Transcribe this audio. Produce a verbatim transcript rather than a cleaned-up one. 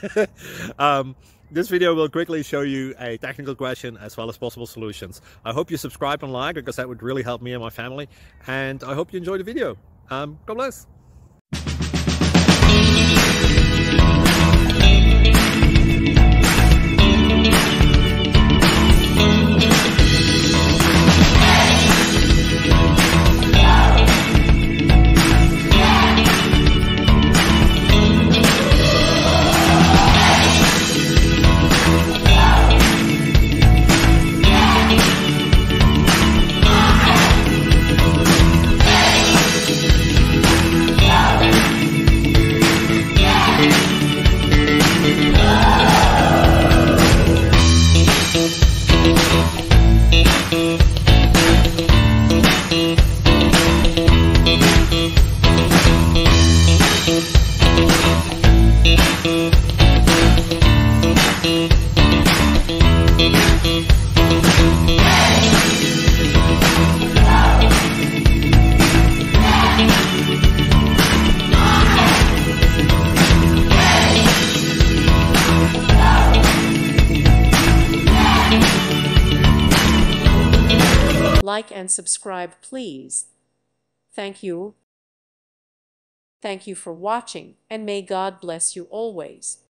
um, this video will quickly show you a technical question as well as possible solutions. I hope you subscribe and like, because that would really help me and my family. And I hope you enjoy the video. Um, God bless. Like and subscribe, please. Thank you. Thank you for watching, and may God bless you always.